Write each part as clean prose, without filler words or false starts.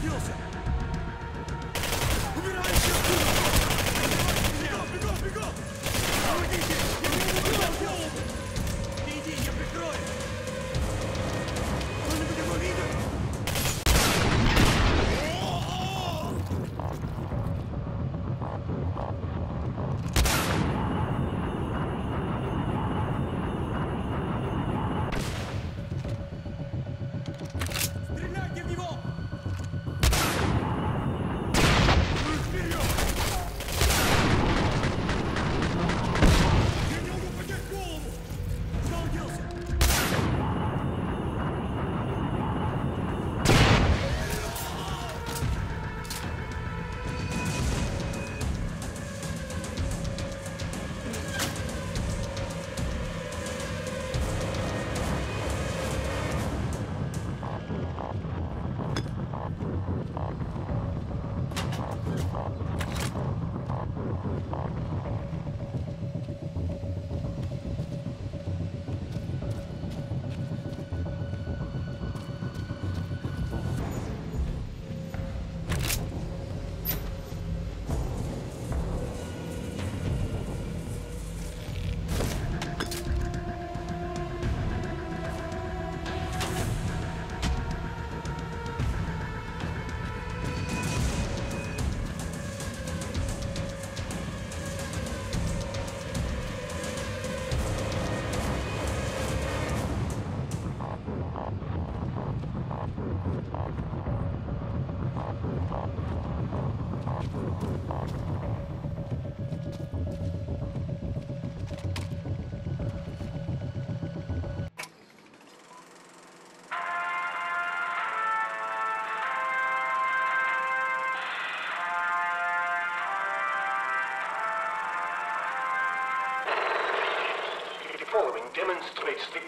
following demonstrates the...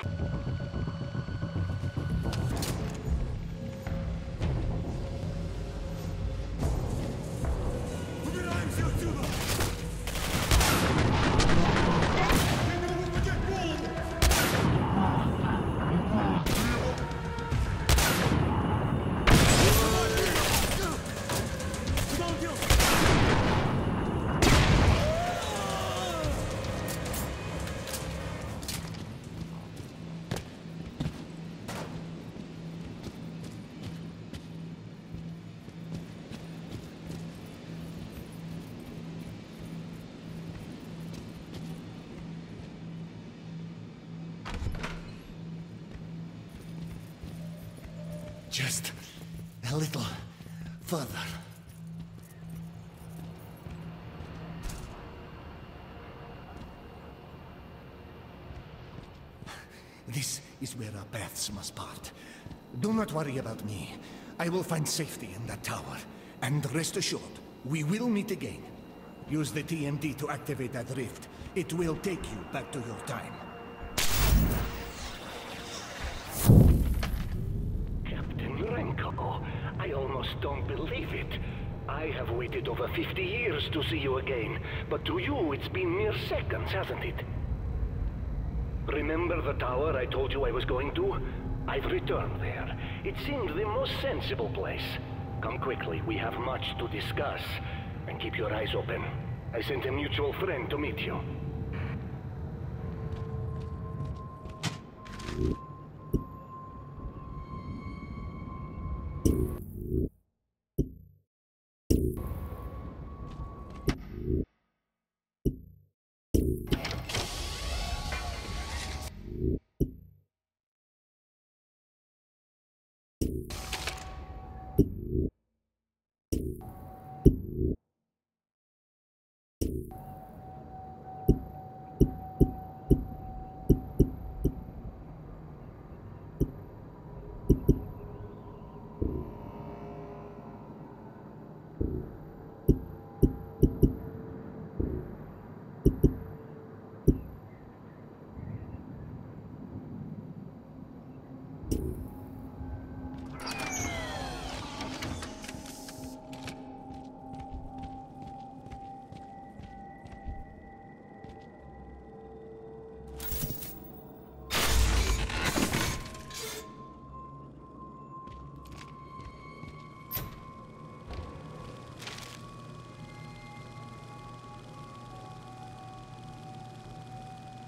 Just a little further. This is where our paths must part. Do not worry about me. I will find safety in that tower. And rest assured, we will meet again. Use the TMD to activate that rift. It will take you back to your time. I almost don't believe it. I have waited over 50 years to see you again, but to you it's been mere seconds, hasn't it? Remember the tower I told you I was going to? I've returned there. It seemed the most sensible place. Come quickly, we have much to discuss. And keep your eyes open. I sent a mutual friend to meet you.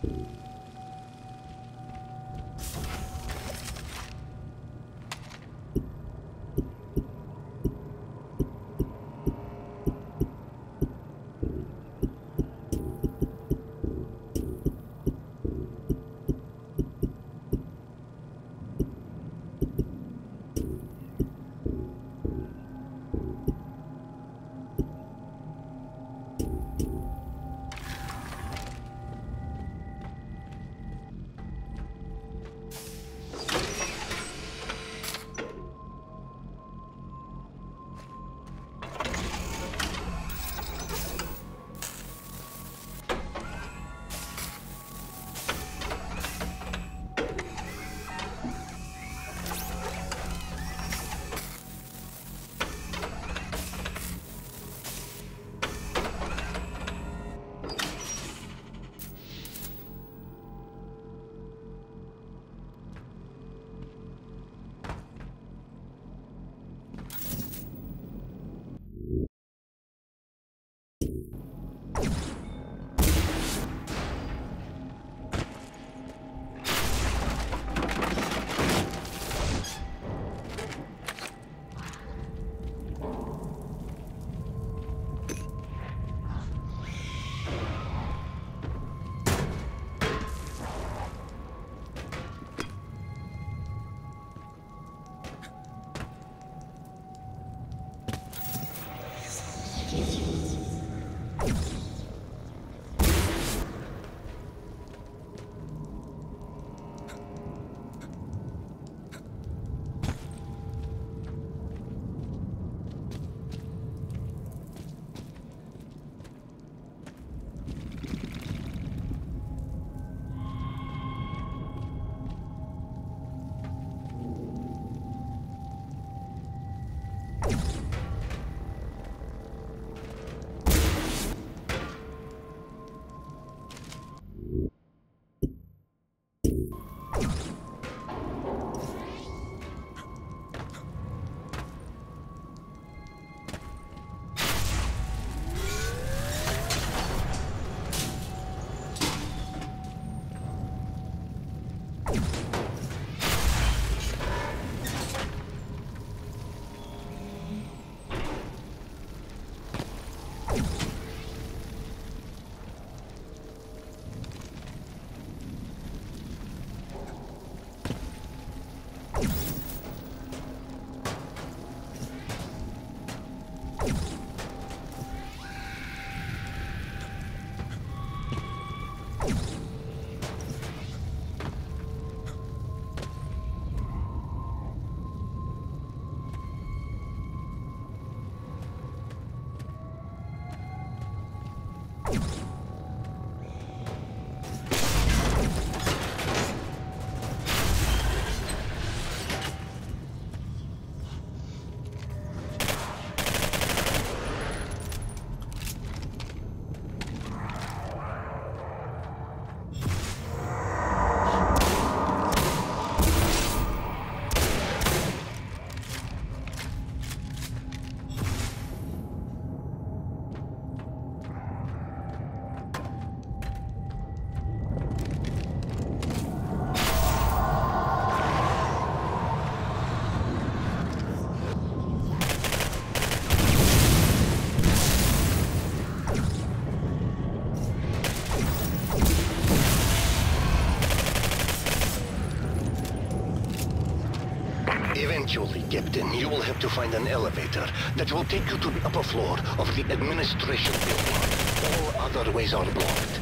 Eventually, Captain, you will have to find an elevator that will take you to the upper floor of the administration building. All other ways are blocked.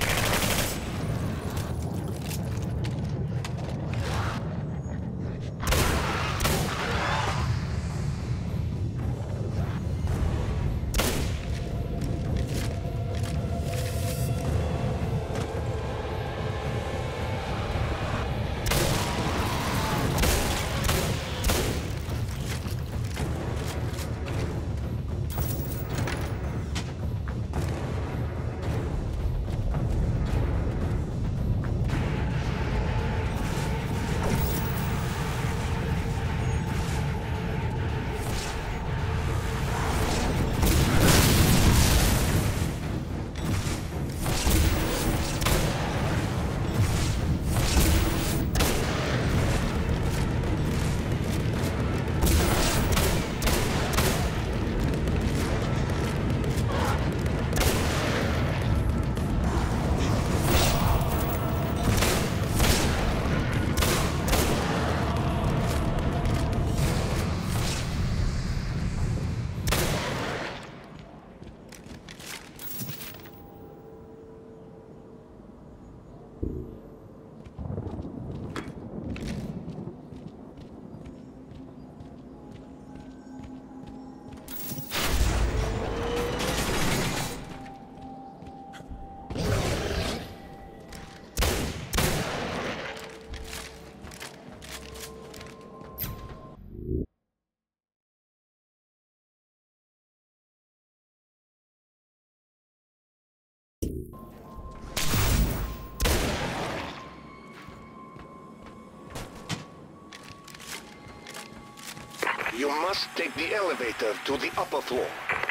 You must take the elevator to the upper floor.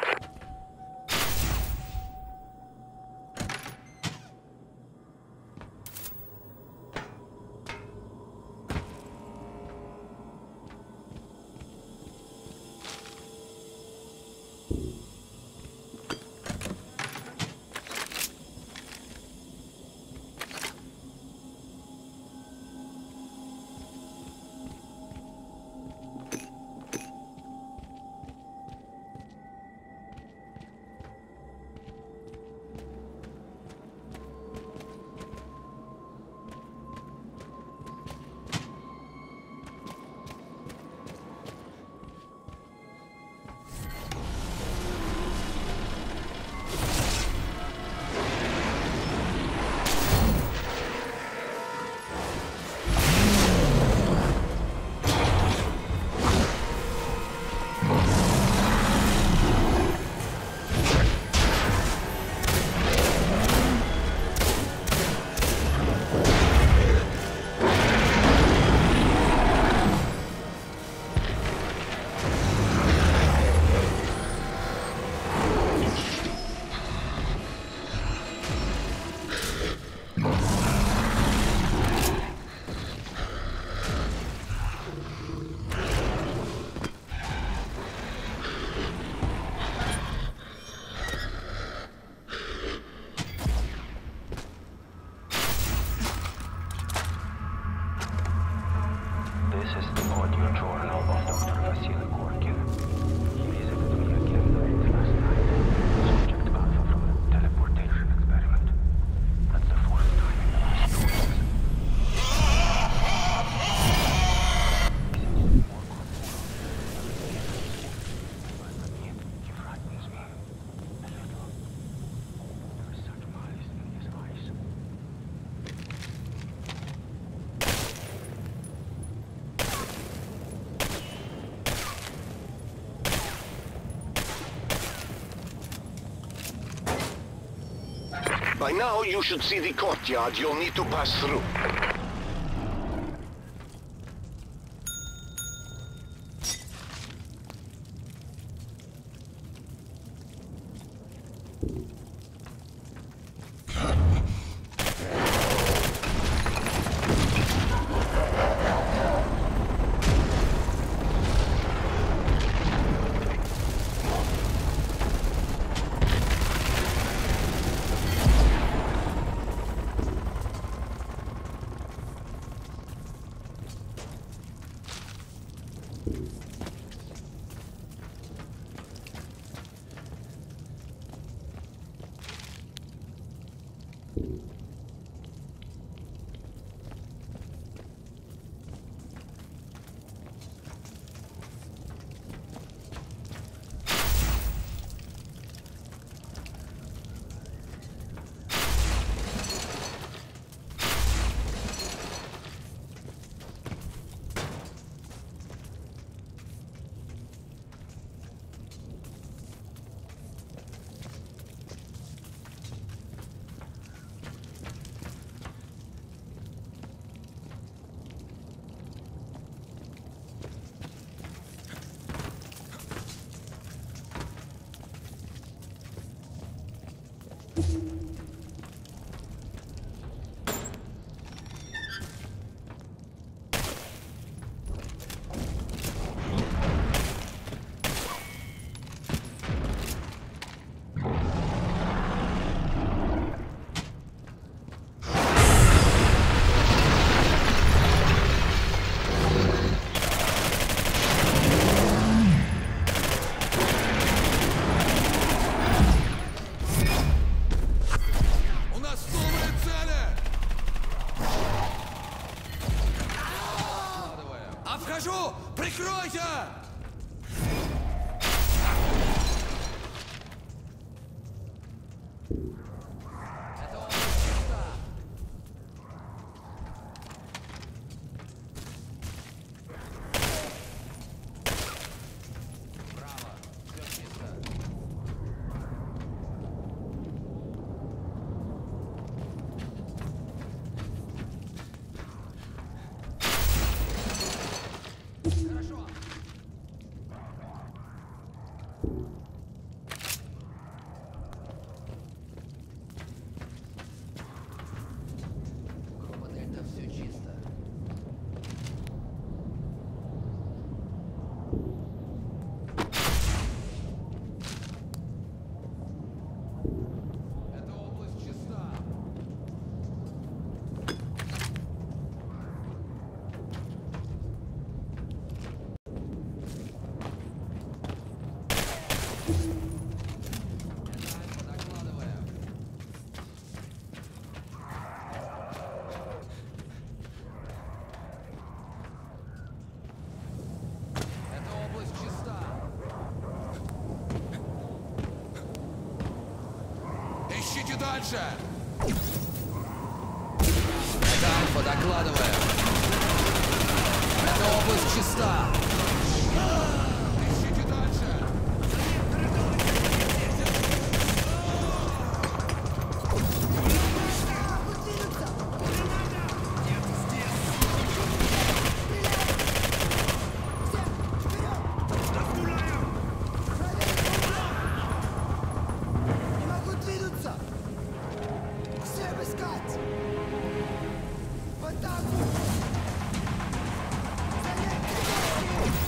By now, you should see the courtyard you'll need to pass through. Это все чисто. Эта область чиста. Докладываем. Эта область чиста. Ищите дальше! Это Альфа, докладываем. Эта область чиста. Ищите дальше! Не могу двинуться! Всем искать! В атаку! Занять тревогу!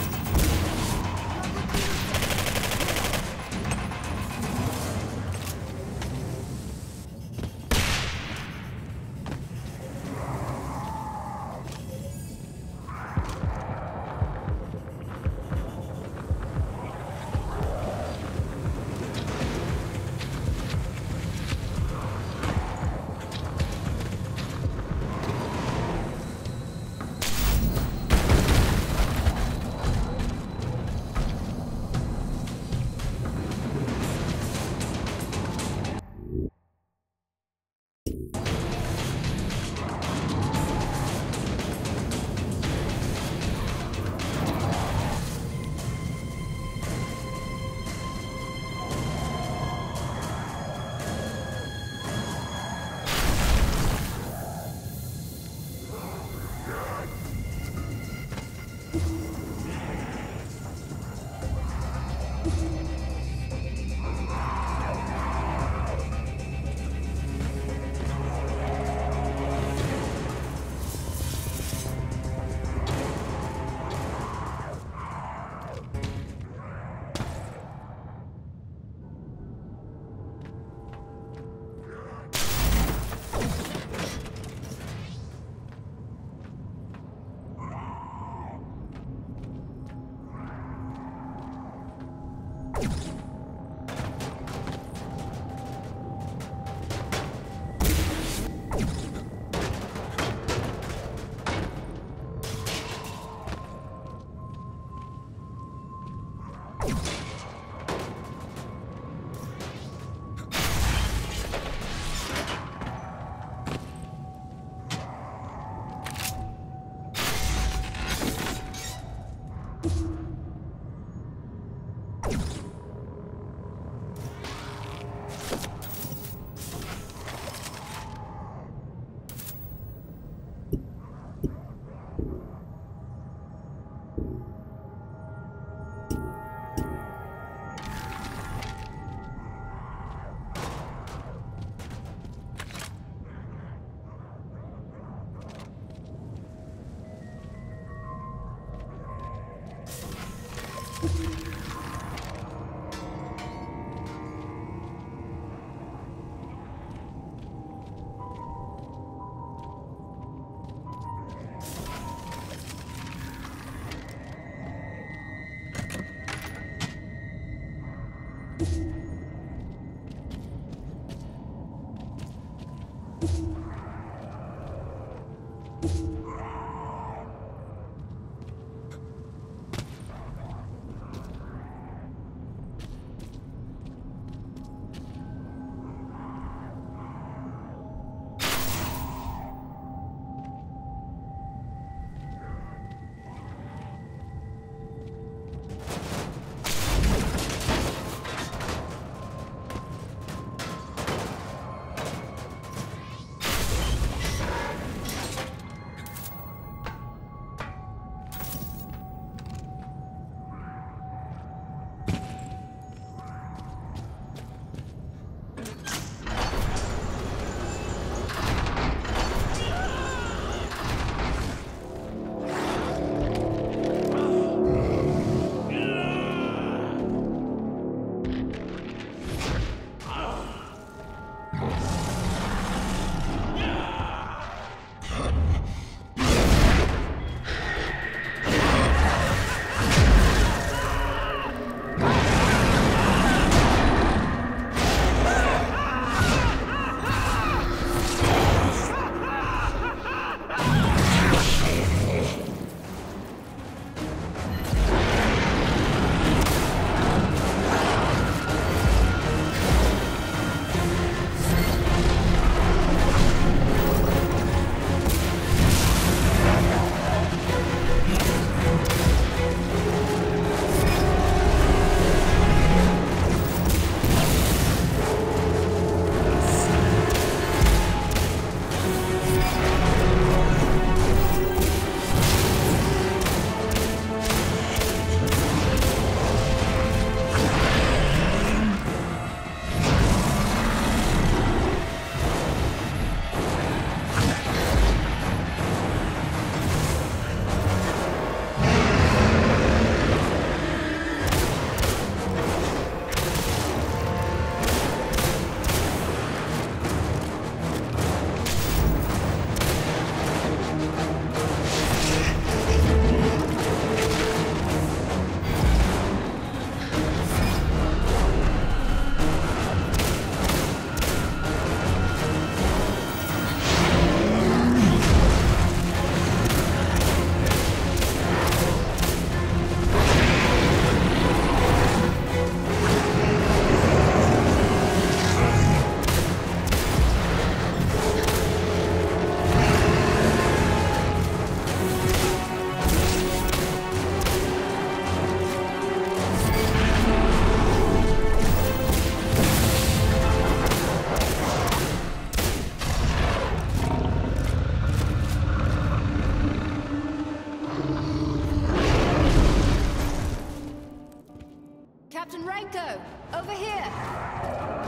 Captain Renko, over here!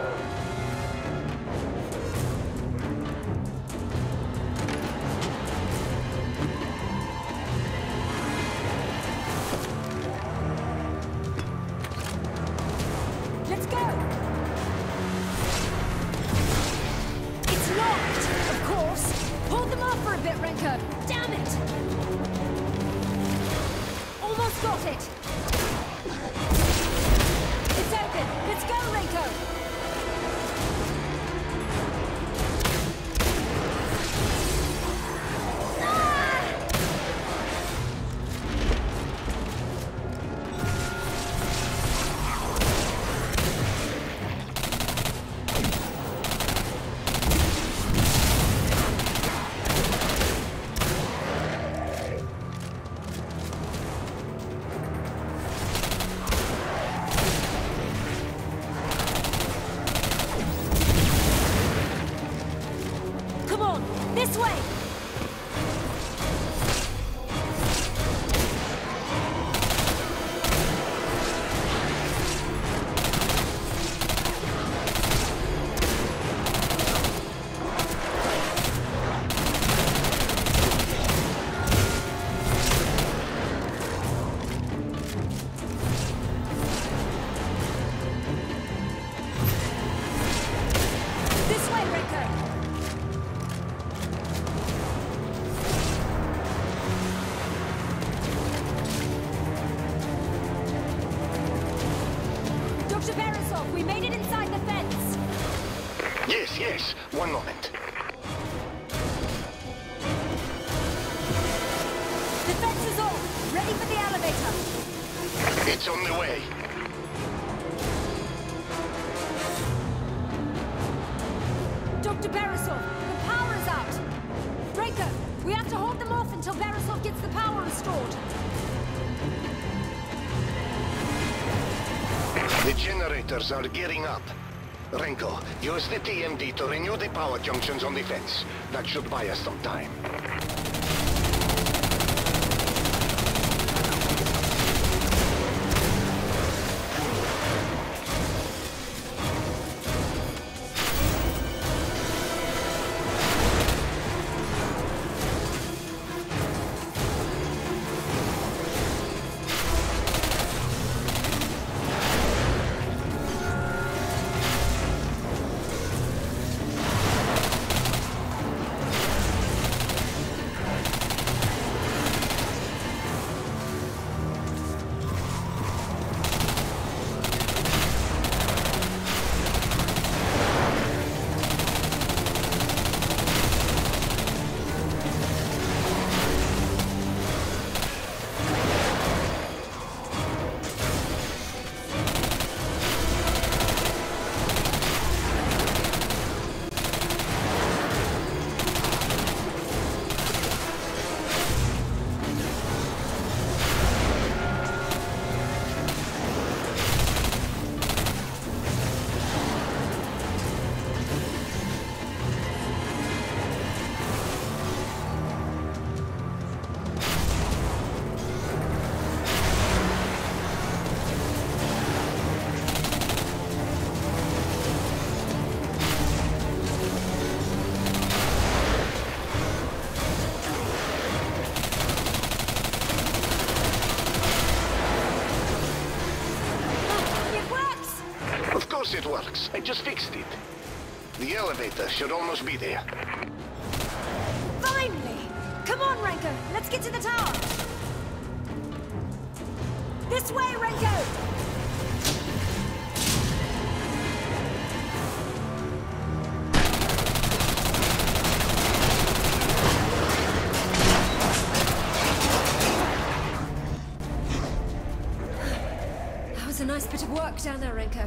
Let's go! It's locked, of course! Hold them off for a bit, Renko! Damn it! Almost got it! It's open! Let's go, Renko! This way! This way, Renko! Dr. Beresov, we made it inside the fence! Yes, yes. One moment. The fence is off! Ready for the elevator! It's on the way. Dr. Beresov, the power is out! Renko, we have to hold them off until Beresov gets the power restored! The generators are gearing up. Renko, use the TMD to renew the power junctions on the fence. That should buy us some time. Of course it works. I just fixed it. The elevator should almost be there. Finally! Come on, Renko! Let's get to the tower! This way, Renko! That was a nice bit of work down there, Renko.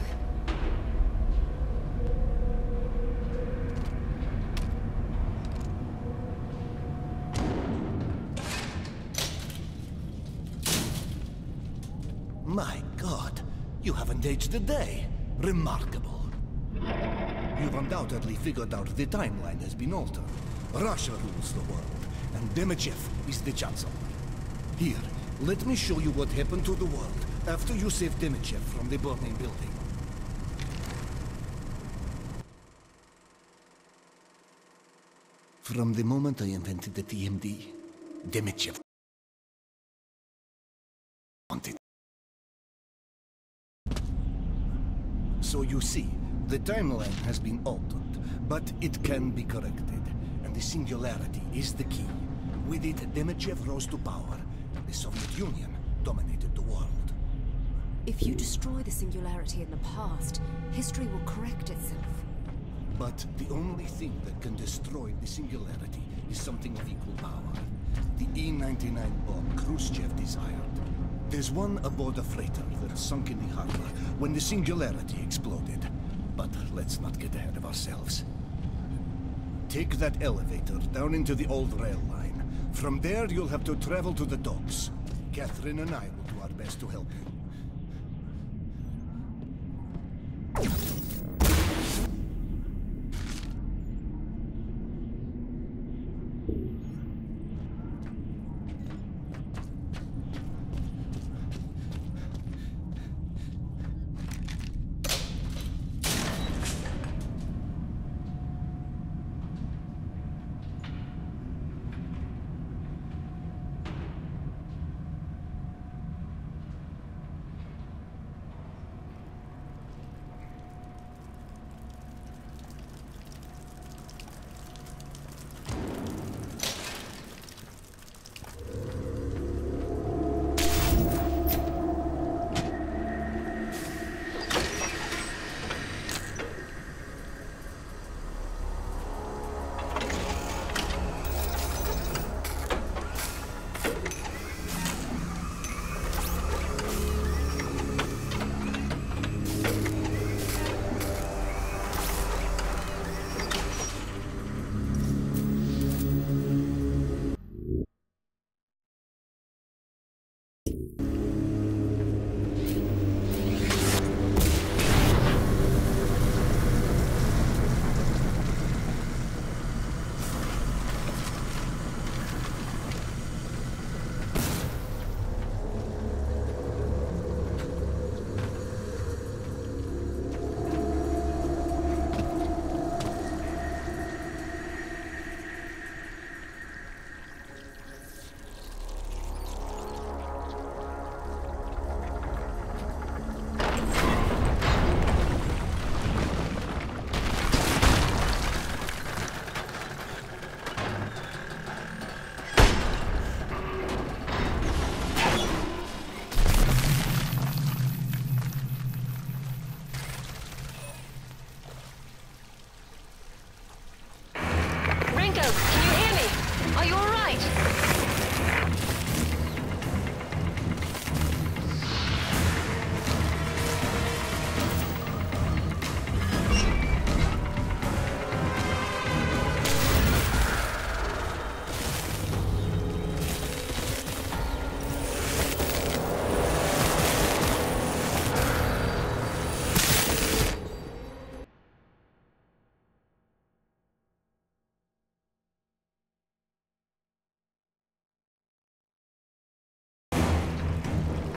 My God, you haven't aged a day. Remarkable. You've undoubtedly figured out the timeline has been altered. Russia rules the world, and Demichev is the Chancellor. Here, let me show you what happened to the world After you saved Demichev from the burning building. From the moment I invented the TMD, Demichev wanted. So you see, the timeline has been altered, but it can be corrected, and the Singularity is the key. With it, Demichev rose to power. The Soviet Union dominated the world. If you destroy the Singularity in the past, history will correct itself. But the only thing that can destroy the Singularity is something of equal power. The E-99 bomb Khrushchev desired. There's one aboard a freighter that sunk in the harbor when the Singularity exploded. But let's not get ahead of ourselves. Take that elevator down into the old rail line. From there, you'll have to travel to the docks. Catherine and I will do our best to help you.